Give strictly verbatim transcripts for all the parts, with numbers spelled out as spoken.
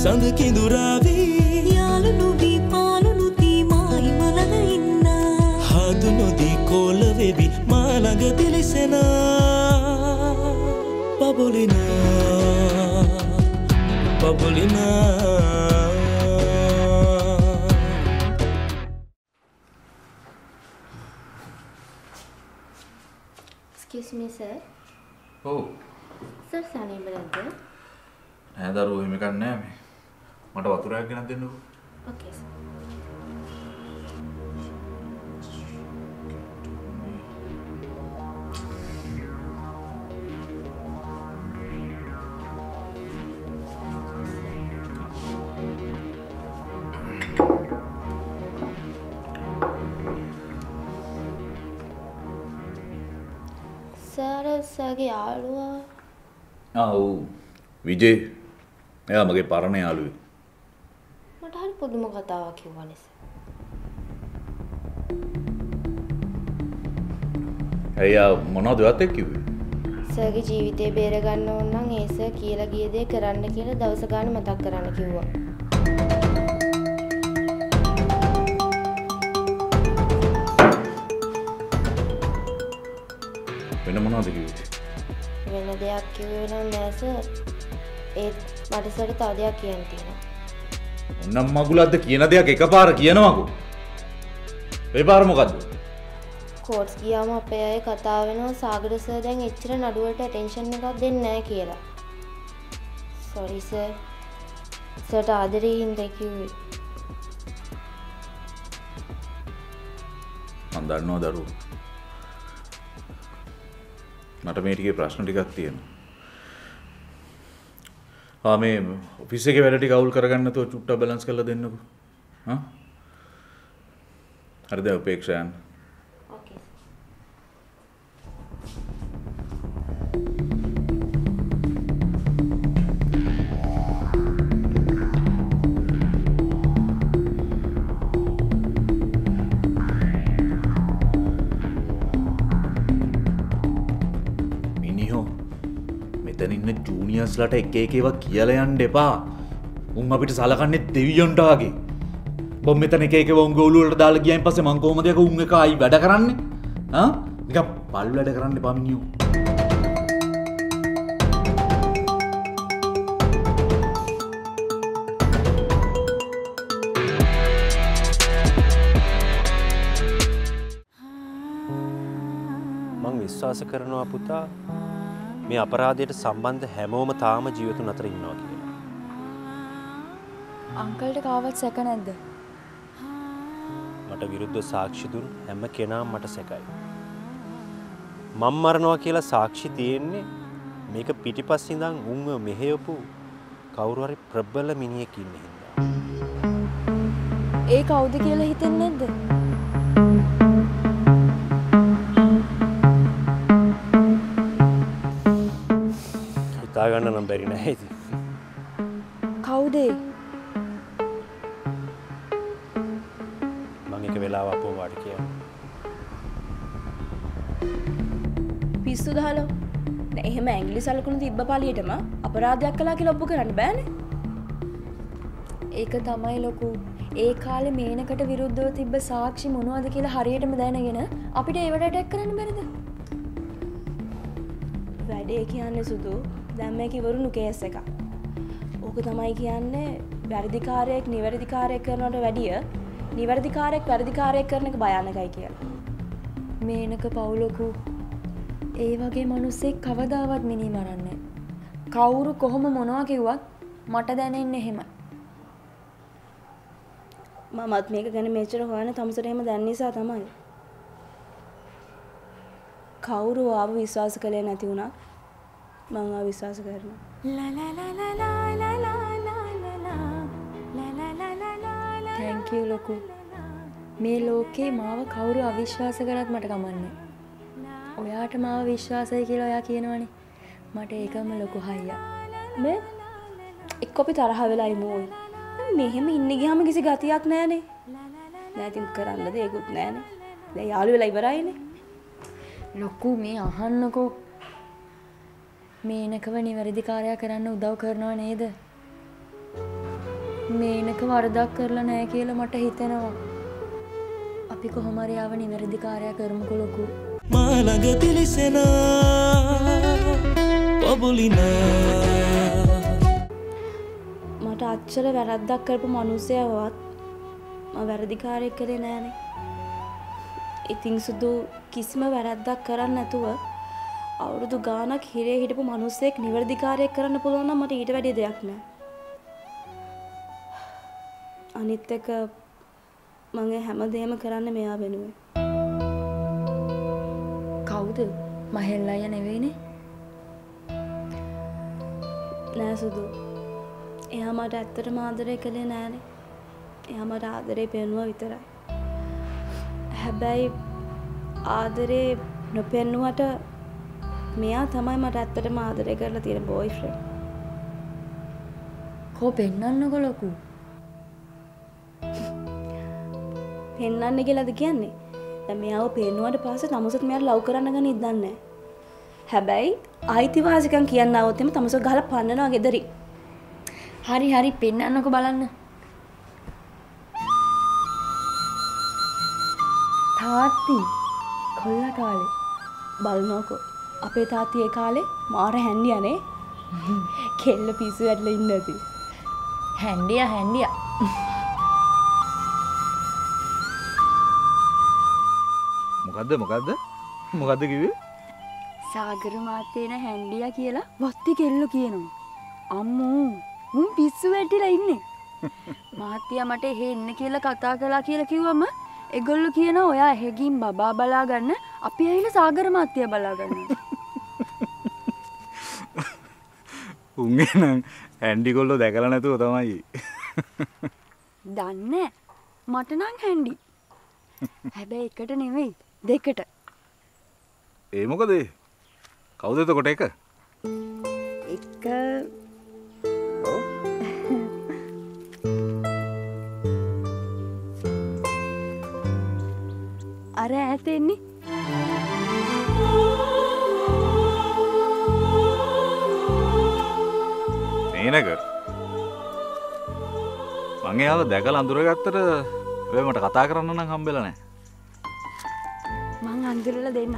සඳ කිඳුරාවි යාළු නොවී පාළු නොදී මායි මලන ඉන්න හදු නොදී කෝල වෙවි මා ළඟ දිලිසෙන බබුලින බබුලින Excuse me, sir. Oh. Sir, sani berada? Naya daru ini kan naya me. Mata watur aja nanti dulu. Okay, sir. Sir, sagi යාළුවා. ආ ඔව්. විජේ. එයා මගේ පරණ යාළුවෙක්. මට හරි පුදුම කතාවක් කිව්වනේ සර්. එයා මොනවද ඔයත් එක්ක කිව්වේ? සර්ගේ ජීවිතේ බේර ගන්න ඕන නම් ඒ සර් කියලා ගිය දේ කරන්න කියලා දවස ගාන මතක් කරන්න කිව්වා. වෙන මොනවද කිව්වේ? වෙන දෙයක් කිව්වේ නම් නෑ සර්. ඒත් මට සර්ට තව දෙයක් කියන්න තියෙනවා. ඔන්නම් මගුලක්ද කියන දෙයක් එකපාර කියනවකෝ. ඒ පාර මොකද්ද? කෝට්ස් ගියාම අපේ අය කතා වෙනවා සාගර සර් දැන් එච්චර නඩුවට ඇටෙන්ෂන් එකක් දෙන්නේ නැහැ කියලා. sorry sir. සර්ට ආදරේ හින්දා කිව්වේ. මම දන්නවා දරුවෝ. මට මේ ටිකේ ප්‍රශ්න ටිකක් තියෙනවා. ආ මේ ඔෆිස් එකේ වැඩ ටික අවුල් කරගන්න නැතුව චුට්ටක් බැලන්ස් කරලා දෙන්නකෝ. හා? හරිද උපේක්ෂායන්? okay. මෙතන ඉන්න ජූනියර්ස්ලාට එක එක ඒවා කියලා යන්න එපා. උන් අපිට සලකන්නේ දෙවියන්ට වගේ. බොම් මෙතන එක එක ඒවා උන්ගේ ඔළුව වලට දාලා ගියයින් පස්සේ මං කොහොමද යක උන් එක ආයි වැඩ කරන්නේ? හා? නිකන් පල් වැඩ කරන්න එපා මිනිහෝ. මං විශ්වාස කරනවා පුතා මේ අපරාධයට සම්බන්ධ හැමෝම තාම ජීවිතුන් අතර ඉන්නවා කියලා. අංකල්ට කාවත් සැක නැද්ද? මට විරුද්ධ සාක්ෂි දුන් හැම කෙනාම මට සැකයි. මම මරනවා කියලා සාක්ෂි තියෙන්නේ මේක පිටිපස්සේ ඉඳන් උන්ව මෙහෙයපු කවුරු හරි ප්‍රබල මිනිහෙක් ඉන්න හින්දා. ඒ කවුද කියලා හිතන්නේ නැද්ද? හිතා ගන්න නම් බැරි නෑ ඉතින්. කවුද ඒ? මම එක වෙලාවක් අපෝ වාට කියන්න. පිස්සු දහලෝ. දැන් එහෙම ඇඟිලි සලකුණු තිබ්බ පළියටම අපරාධයක් කළා කියලා ඔප්පු කරන්න බෑනේ. ඒක තමයි ලොකු. ඒ කාලේ මේනකට විරුද්ධව තිබ්බ සාක්ෂි මොනවද කියලා හරියටම දැනගෙන අපිට ඒවට ඇටැක් කරන්න බැරිද? වැඩේ කියන්නේ සුදු දැන් මේක ඉවරුණු කේස් එකක්. ඕක තමයි කියන්නේ වැරදිකාරයෙක් නිවැරදිකාරයෙක් කරනවට වැඩිය නිවැරදිකාරයෙක් වැරදිකාරයෙක් කරන එක භයානකයි කියලා. මේනක පවුලකු ඒ වගේ මිනිස්සෙක් කවදාවත් මිනි මරන්නේ. කවුරු කොහොම මොනවා කිව්වත් මට දැනෙන්නේ එහෙමයි. මමත් මේක ගැන මෙච්චර හොයන තමසට එහෙම දැන නිසා තමයි. කවුරු ආව විශ්වාස කළේ නැති වුණා මම ආව විශ්වාස කරනවා. ලා ලා ලා ලා ලා ලා ලා ලා thank you ලොකු. මේ ලෝකේ මාව කවුරු අවිශ්වාස කරත් මට කමන්නේ. ඔයාට මාව විශ්වාසයි කියලා ඔයා කියනවනේ. මට ඒකම ලොකු හයියක්. මේ එක්ක අපි තරහ වෙලා ඉමු. මෙහෙම ඉන්න ගියාම කිසි ගතියක් නැහනේ. නෑ ඉතින් කරන්න දෙයක්වත් නැහනේ. දැන් යාළු වෙලා ඉවරයිනේ. ලොකු මේ අහන්නකෝ. මේනකව නිවැරදි කාර්යය කරන්න උදව් කරනව නේද? මේනක වරදක් කරලා නැහැ කියලා මට හිතෙනවා. අපි කොහොම හරි ආව නිවැරදි කාර්යය කරමුකෝ ලොකු. මා ළඟ පිලිසෙනා පබුලිනා මට අච්චර වැරද්දක් කරපු මිනිස්සයවත් මම වැරදිකාරයෙක් කළේ නෑනේ. ඉතින් සුදු කිසිම වැරද්දක් කරන්නේ නැතුව අවුරුදු ගාණක් හිරේ හිටපු මිනිස්සෙක් නිවැරදිකාරයෙක් කරන්න පුළුවන් නම් මට ඊට වැඩිය දෙයක් නෑ. අනිත් එක මම හැමදේම කරන්නේ මෙයා වෙනුවෙන්. කවුද? මහෙල් අයියා නෙවෙයිනේ. නෑ සුදු. එයා මට ඇත්තටම ආදරය කළේ නෑනේ. එයා මට ආදරේ පෙන්නුවා විතරයි. හැබැයි ආදරේ නොපෙන්නුවට මෙයා තමයි මට ඇත්තටම ආදරය කරලා තියෙන බොයිෆ්‍රෙන්ඩ්. කෝ පෙන්නන්නකො ලොකු. පෙන්නන්න කියලාද කියන්නේ? දැන් මෙයාව පෙන්නුවාට පස්සේ තමසත් මෙයාට ලව් කරන්න ගන්න ඉදන්නේ නැහැ. හැබැයි අයිතිවාසිකම් කියන්න આવොත් එimhe තමස ගහලා පන්නනවා ගෙදරින්. හරි හරි පෙන්නන්නකො බලන්න. තාත්ති කොල්ලා කාලේ බලනකො අපේ තාත්ති ඒ කාලේ මාර හැන්ඩියානේ. කෙල්ල පිස්සු වැටලා ඉන්න ඇති. හැන්ඩියා හැන්ඩියා. මොකද්ද මොකද්ද මොකද්ද කිව්වේ? සාගර මාතේන හැන්ඩියා කියලා වත්ති කෙල්ල කියනවා. අම්මෝ මුන් පිස්සු වැටිලා ඉන්නේ. මාත්‍යා මට එහෙ එන්න කියලා කතා කළා කියලා කිව්වම ඒගොල්ලෝ කියනවා ඔයා එහෙගින් බබා බලා ගන්න අපි ඇවිල්ලා සාගර මාත්‍යා බලා ගන්නවා. උන්ගේ නම් හැන්ඩි කොල්ලෝ දැකලා නැතුව තමයි. දන්නේ මට නම් හැන්ඩි. හැබැයි එකට නෙවෙයි දෙකට. ඒ මොකද? කවුද එතකොට එක? එක අර ඈත එන්නේ. මේනක මං එයාව දැකලා අඳුරගත්තට හැබැයි මට කතා කරන්න නම් හම්බෙලා නැහැ. මං අඳුරලා දෙන්න.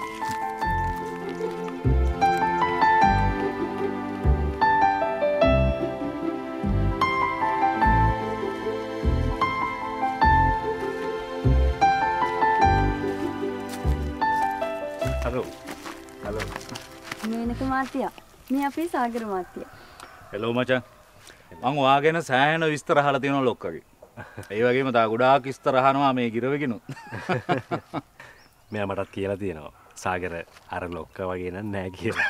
හලෝ හලෝ මේනක මාත්‍යා මේ අපේ සාගර මාත්‍යා. හෙලෝ මචං. මං ඔයාගෙන සෑහෙන විස්තර අහලා තියෙනවා ලොක්කගේ. ඒ වගේම තා ගොඩාක් විස්තර අහනවා මේ ගිරවගෙනුත්. මෙයා මටත් කියලා තියෙනවා සාගර අර ලොක්ක වගේ නෑ නෑ කියලා.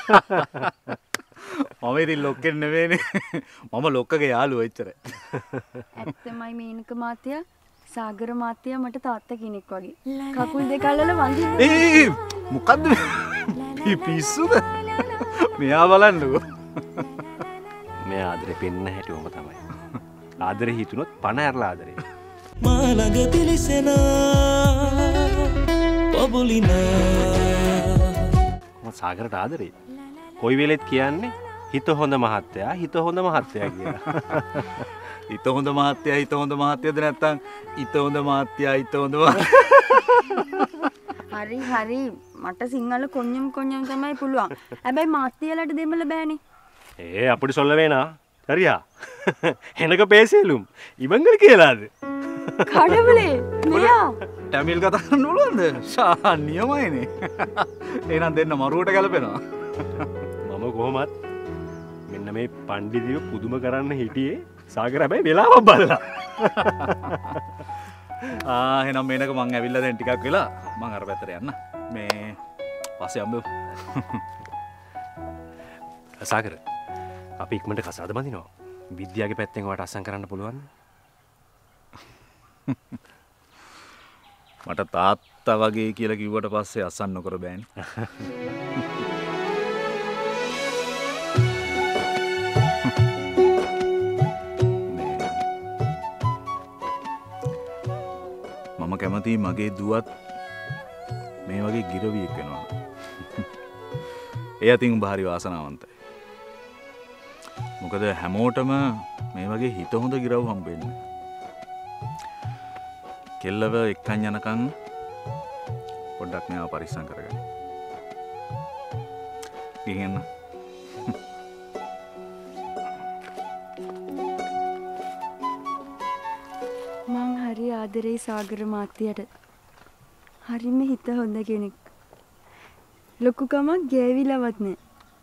මම ඉතින් ලොක්කෙන් නෙවෙයිනේ. මම ලොක්කගේ යාළුවා එච්චරයි. ඇත්තමයි මේනක මාත්‍යා සාගර මාත්‍යා මට තාත්තා කෙනෙක් වගේ. කකුල් දෙක අල්ලලා වඳින්න. ඒ මොකද්ද? මේ පිස්සුද? මෙයා බලන්නකෝ. මෙයා ආදරේ පෙන්න හැටිවම තමයි. ආදරේ හිතුනොත් පණ ඇරලා ආදරේ. මා ළඟ පිලිසෙනා පබුලිනා මම සාගරට ආදරේ. කොයි වෙලෙත් කියන්නේ හිත හොඳ මහත්තයා හිත හොඳ මහත්තයා කියලා. හිත හොඳ මහත්තයා හිත හොඳ මහත්තයාද නැත්තම් හිත හොඳ මහත්තයා හිත හොඳ මහත්තයා. හරි හරි මට සිංහල කොන්‍යම් කොන්‍යම් තමයි පුළුවන්. හැබැයි මාත්‍යාලට දෙමළ බෑනේ. ඒ අපිට சொல்ல வேணாம் சரியா? எனக்கு பேசலும் இவங்களுக்கு கேளாது. කඩවලේ මෙයා ටැමිල් කතා කරන්න පුළුවන්ද? ෂා නියමයිනේ. එහෙනම් දෙන්න මරුවට ගැලපෙනවා. මම කොහොමත් මෙන්න මේ පණ්ඩිතිව පුදුම කරන්න හිටියේ සාගර හැබැයි වෙලාවක් බලලා. ආ එහෙනම් මේනක මං ඇවිල්ලා දැන් ටිකක් වෙලා මං අර පැත්තට යන්න. මේ පස්සේ අම්බෝ. සාගර අපි ඉක්මනට කසාද බඳිනවා. විද්‍යාවේ පැත්තෙන් ඔයාට අසම් කරන්න පුළුවන්. මට තාත්තා වගේ කියලා කිව්වට පස්සේ අසම් නොකර බෑනේ. මම කැමතියි මගේ දුවත් මේ වගේ ගිරවියෙක් වෙනවා. ඒ අතින් උඹ හරි වාසනාවන්තයි. මොකද හැමෝටම මේ වගේ හිත හොඳ ගිරව් හම්බෙන්නේ. කෙල්ලව එක්කන් යනකම් පොඩ්ඩක් මෙයාව පරිස්සම් කරගන්න. ගිහින් මං හරි ආදරේ සාගර මාත්‍යයට. හරිම හිත හොඳ කෙනෙක්. ලොකුකමක් ගෑවිලවත් නෑ.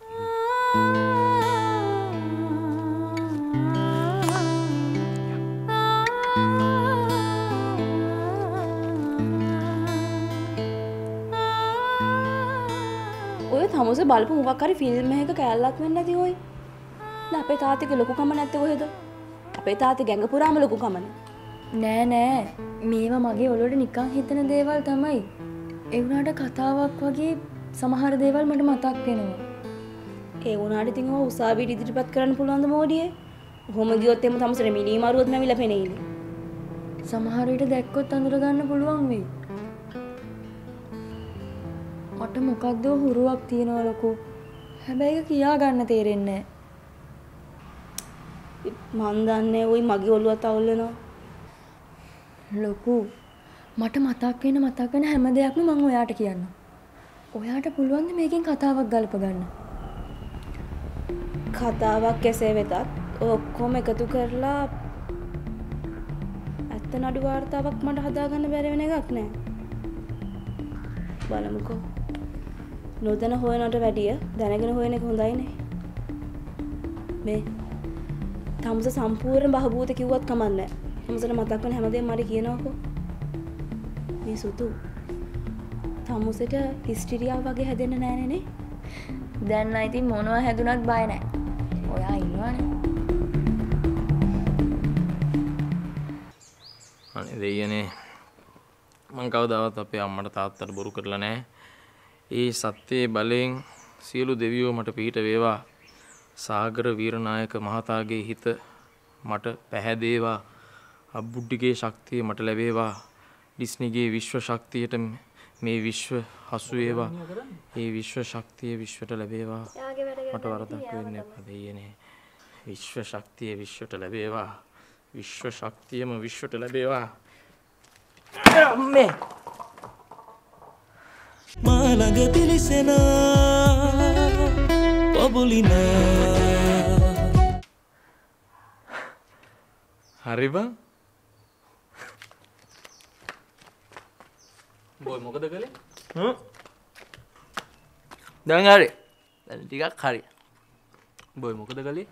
ඔය තමුසේ බලපු මොකක් හරි ෆිල්ම් එකක කැලලක් වෙන්නේ නැති ඔය. දැන් අපේ තාත්තගේ ලොකුකම නැත්තේ කොහෙද? අපේ තාත්තේ ගැඟ පුරාම ලොකුකමනේ. නෑ නෑ මේවා මගේ ඔලුවට නිකන් හිතන දේවල් තමයි. ඒ වුණාට කතාවක් වගේ සමහර දේවල් මට මතක් වෙනවා. ඒ වුණාට ඉතින් ඔය උසාවියට ඉදිරිපත් කරන්න පුළුවන් ද මොඩියේ? කොහොම ගියොත් එම තමුසේට මිනී මාරුවත් නැවිලා පෙනෙයිනේ. සමහර විට දැක්කොත් අඳුර ගන්න පුළුවන් වෙයි. මට මොකක්ද හුරුවක් තියනවා ලොකෝ. හැබැයි ඒක කියා ගන්න තේරෙන්නේ නෑ. මන් දන්නේ ওই මගේ ඔළුවත් අවුල් වෙනවා. ලොකු මට මතක් වෙන මතක් වෙන හැම දෙයක්ම මම ඔයාට කියන්නම්. ඔයාට පුළුවන් ද මේකෙන් කතාවක් ගලප ගන්න? කතාවක් කෙසේ වෙතත් ඔක්කොම එකතු කරලා ඇත්ත නඩු වාර්තාවක් මට හදාගන්න බැරි වෙන එකක් නෑ. බලමුකෝ. නොදැන හොයනට වැඩිය දැනගෙන හොයන එක හොඳයිනේ. මේ තමුස සම්පූර්ණ බහබූත කිව්වත් කමක් නෑ. තමුසට මතක් වෙන හැමදේම මට කියනවාකෝ. මේ සුදු තමුසට හිස්ටිරියාව වගේ හැදෙන්න නෑනේ නේ. දැන් නම් ඉතින් මොනවා හැදුනත් බය නෑ. ඔයා ඉන්නවනේ. අනේ දෙයියනේ මං කවදාවත් අපේ අම්මට තාත්තට බොරු කරලා නැහැ. ඒ සත්‍යයේ බලයෙන් සියලු දෙවියෝ මට පිහිට වේවා. සාගර වීරනායක මහතාගේ හිත මට පැහැදේවා. අබ්බුඩ්ඩිගේ ශක්තිය මට ලැබේවා. ඩිස්නිගේ විශ්ව ශක්තියට මේ විශ්ව හසු වේවා. ඒ විශ්ව ශක්තිය විශ්වට ලැබේවා. මට වරදක් වෙන්න එපා දෙයියනේ. විශ්ව ශක්තිය විශ්වට ලැබේවා. විශ්ව ශක්තියම විශ්වට ලැබේවා. අම්මේ මාළඟ පිලිසෙන පබුලින හරි බං බොයි මොකද කළේ හ්ම් දැන් හරි දැන් ටිකක් හරි බොයි මොකද කළේ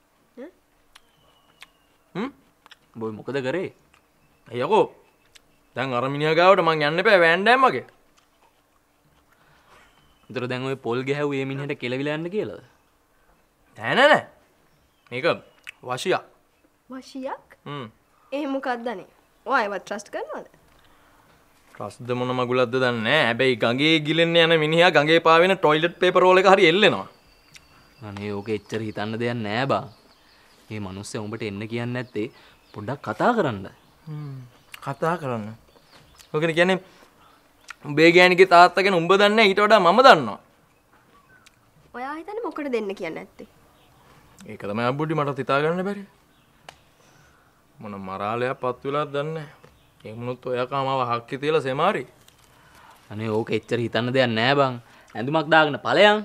හ්ම් බොයි මොකද කරේ අයියෝ දැන් අර මිනිහා ගාවට මං යන්න එපා වෑන්ඩෑම් වගේ. උතර දැන් ඔය පොල් ගැහුවේ මේ මිනිහට කෙලවිලා යන්න කියලාද? නෑ නෑ නෑ. මේක වශියක්. වශියක්? හ්ම්. ඒ මොකක්දනේ? ඔයවත් ට්‍රස්ට් කරනවද? ට්‍රස්ට්ද මොන මගුලක්ද දන්නේ නෑ. හැබැයි ගඟේ ගිලෙන්න යන මිනිහා ගඟේ පාවෙන টয়ලට් පේපර් රෝල් එක හරි එල්ලෙනවා. අනේ ඕක එච්චර හිතන්න දෙයක් නෑ බා. මේ මිනිස්සයා උඹට එන්න කියන්නේ නැත්තේ පොඩ්ඩක් කතා කරන්න. හ්ම්. කතා කරන්න. ඔකනේ කියන්නේ උඹේ ගෑණිගේ තාත්තා ගැන උඹ දන්නේ ඊට වඩා මම දන්නවා. ඔයා හිතන්නේ මොකටද දෙන්න කියන්නේ නැත්තේ? ඒක තමයි අබ්බුඩි මට හිතා ගන්න බැරි. මොන මරාලයක් පත් වෙලාද දන්නේ නැහැ. ඒ මොනොත් ඔයා කාමව හක්කේ තියලා සෙමාරි. අනේ ඕක එච්චර හිතන්න දෙයක් නෑ බං. ඇඳුමක් දාගෙන ඵලයන්.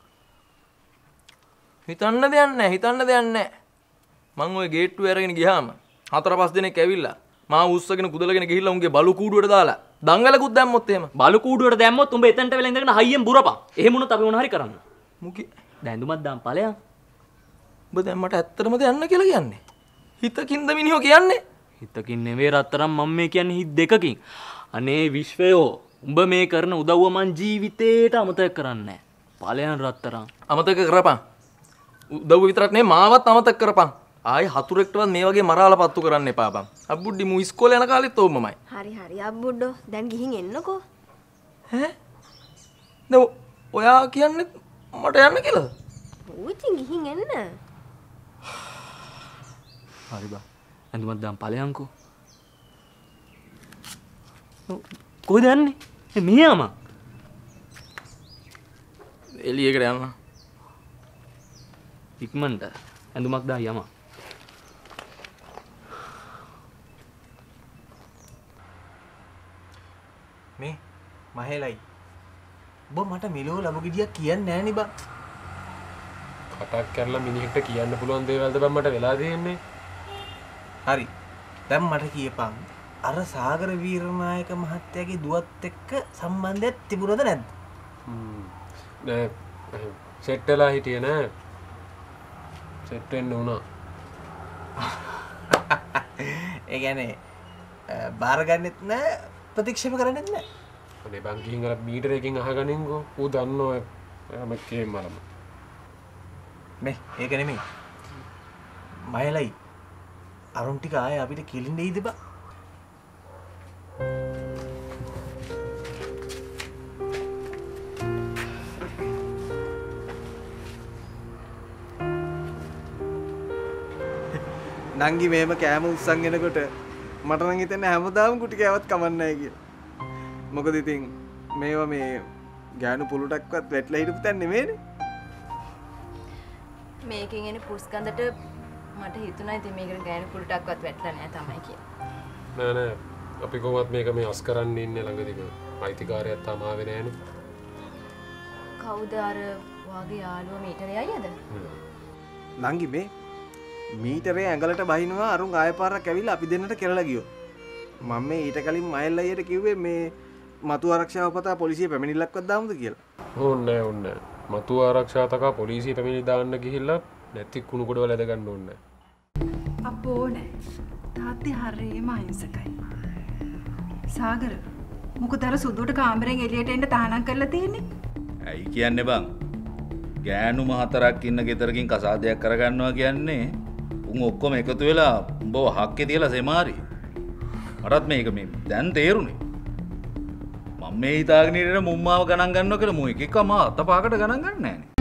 හිතන්න දෙයක් නෑ හිතන්න දෙයක් නෑ. මං ওই ගේට්ටුවේ අරගෙන ගියාම හතර පහ දිනක් ඇවිල්ලා මා උස්සගෙන කුදලගෙන ගිහිල්ලා උන්ගේ බලු කූඩුවට දාලා දංගලකුත් දැම්මොත් එහෙම බලු කූඩුවට දැම්මොත් උඹ එතනට වෙලා ඉඳගෙන හයියෙන් බුරපන්. එහෙම වුණොත් අපි මොන හරි කරන්න. මුකි දැඳුමක් දාන් ඵලයන්. උඹ දැන් මට ඇත්තටම දෙන්න කියලා කියන්නේ. හිතකින්ද මිනිහෝ කියන්නේ? හිතකින් නෙවෙයි රත්තරන් මම මේ කියන්නේ හිත දෙකකින්. අනේ විශ්වයෝ උඹ මේ කරන උදව්ව මං ජීවිතේට අමතක කරන්නේ නැහැ. ඵලයන් රත්තරන්. අමතක කරපන්. උදව්ව විතරක් නෙවෙයි මාවත් අමතක කරපන්. ආයි හතුරෙක්ටවත් මේ වගේ මරාලා පත්තු කරන්න එපා බං. අබ්බුඩ්ඩි මු ඉස්කෝලේ යන කාලෙත් ඕමමයි. හරි හරි අබ්බුඩ්ඩෝ දැන් ගිහින් එන්නකෝ. ඈ? නෝ ඔයා කියන්නේ මට යන්න කියලාද? ඔව් ඉතින් ගිහින් එන්න. හරි බං. ඇඳුමක් දාන් ඵලයන්කෝ. කොහෙද යන්නේ? මෙයාම. එළියකට යන්න. ඉක්මනට ඇඳුමක් දා යම. මේ මහේලයි. ඔබ මට මෙලෝ ලබු ගෙඩියක් කියන්නේ නැහැ නේ බං. කටක් කරලා මිනිහෙක්ට කියන්න පුළුවන් දේවල්ද බං මට වෙලා තියෙන්නේ. හරි. දැන් මට කියපන් අර සාගර වීරනායක මහත්තයාගේ දුවත් එක්ක සම්බන්ධයක් තිබුණද නැද්ද? හ්ම්. නෑ සෙට් වෙලා හිටියේ නෑ. සෙට් වෙන්න උනා. ඒ කියන්නේ බාරගන්නෙත් නෑ ප්‍රතික්ෂේප කරන්නෙත් නෑ. අනේ බං ගිහින් අර මීටරයකින් අහගනින්කෝ. ඌ දන්නෝ එයාම කේම් මලම. මේ ඒක නෙමෙයි. මයලයි අරුන් ටික ආයේ අපිට කෙලින් දෙයිද බා? නංගි මේම කෑම උස්සන් එනකොට මට නම් හිතෙන්නේ හැමදාම කුටි කෑවත් කමන්නේ නැහැ කියලා. මොකද ඉතින් මේවා මේ ගෑනු පුලුටක්වත් වැටලා හිටපු තැන නෙමෙයිනේ. මේකෙන් එන පුස්කන්දට මට හිතුණා ඉතින් මේකට ගෑනු පුලුටක්වත් වැටලා නැහැ තමයි කියලා. නෑ නෑ අපි කොහොමත් මේක මේ අස් කරන්න ඉන්නේ ළඟදීම. අයිතිකාරයත් තාම ආවේ නෑනේ. කවුද අර වාගේ යාළුවා මීටරේ අයියද? නංගි මේ මීටරේ ඇඟලට බහිනවා අරුන් ආය පාරක් ඇවිල්ලා අපි දෙන්නට කෙරලා ගියෝ. මම මේ ඊට කලින් මයිල් අයියට කිව්වේ මේ මතු ආරක්ෂාව පතා පොලිසිය පැමිණිල්ලක්වත් දාමුද කියලා. ඕන්නේ ඕන්නේ. මතු ආරක්ෂාව තකා පොලිසිය පැමිණිලි දාන්න ගිහිල්ලා නැති කුණු කොට වල ඇද ගන්න ඕනේ. අපෝ නෑ. තාත්තේ හරියම අහිංසකයි. සාගර මොකද අර සුදුට කාමරෙන් එළියට එන්න තහනම් කරලා තියෙන්නේ? ඇයි කියන්නේ බං? ගෑනු මහතරක් ඉන්න ගෙදරකින් කසාදයක් කරගන්නවා කියන්නේ උන් ඔක්කොම එකතු වෙලා උඹව හක්කේ තියලා සෙමාරි. මටත් මේක මේ දැන් තේරුනේ. මම මේ හිතාගෙන ඉන්නේ මුම්මාව ගණන් ගන්නවා කියලා මෝ එක එක මා අතපාකට ගණන් ගන්න නෑනේ.